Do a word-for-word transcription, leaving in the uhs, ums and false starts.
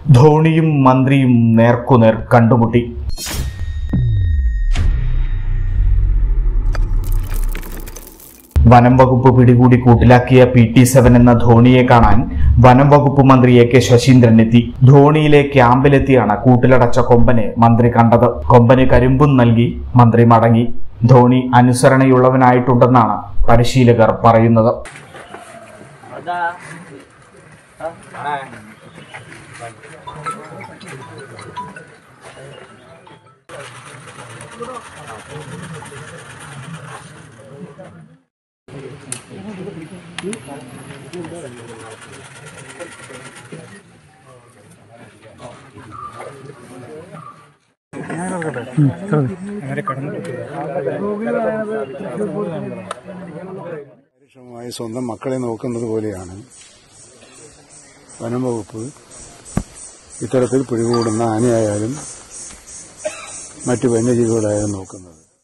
ധോണിയും മന്ത്രിയും നേർക്കുനേർ കണ്ടുമുട്ടി. വനം വകുപ്പ് പിടികൂടി കൂട്ടിലാക്കിയ പി ടി സെവൻ എന്ന ധോണിയെ കാണാൻ വനം വകുപ്പ് മന്ത്രി എ കെ ശശീന്ദ്രൻ എത്തി. ധോണിയിലെ ക്യാമ്പിലെത്തിയാണ് കൂട്ടിലടച്ച കൊമ്പനെ മന്ത്രി കണ്ടത്. കൊമ്പന് കരിമ്പും നൽകി മന്ത്രി മടങ്ങി. ധോണി അനുസരണയുള്ളവനായിട്ടുണ്ടെന്നാണ് പരിശീലകർ പറയുന്നത്. കാര്യക്ഷമമായി സ്വന്തം മക്കളെ നോക്കുന്നത് പോലെയാണ് വനം വകുപ്പ് ഇത്തരത്തിൽ പിടികൂടുന്ന ആനയായാലും മറ്റു വന്യജീവികളായാലും നോക്കുന്നത്.